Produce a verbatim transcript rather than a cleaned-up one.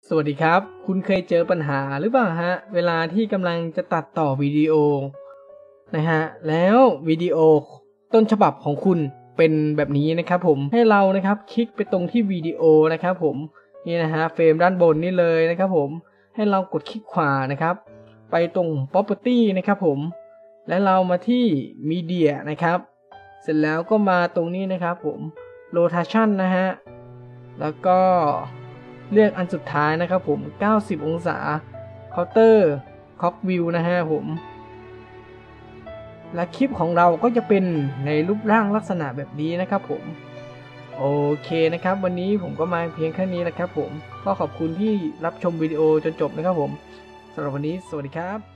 สวัสดีครับคุณเคยเจอปัญหาหรือเปล่าฮะเวลาที่กำลังจะตัดต่อวิดีโอนะฮะแล้ววิดีโอต้นฉบับของคุณเป็นแบบนี้นะครับผมให้เรานะครับคลิกไปตรงที่วิดีโอนะครับผมนี่นะฮะเฟรมด้านบนนี่เลยนะครับผมให้เรากดคลิกขวานะครับไปตรง property นะครับผมและเรามาที่ media นะครับเสร็จแล้วก็มาตรงนี้นะครับผม rotation นะฮะแล้วก็เลือกอันสุดท้ายนะครับผมเก้าสิบองศา counter clock view นะฮะผมและคลิปของเราก็จะเป็นในรูปร่างลักษณะแบบนี้นะครับผมโอเคนะครับวันนี้ผมก็มาเพียงแค่นี้นะครับผมก็ขอบคุณที่รับชมวิดีโอจนจบนะครับผมสำหรับวันนี้สวัสดีครับ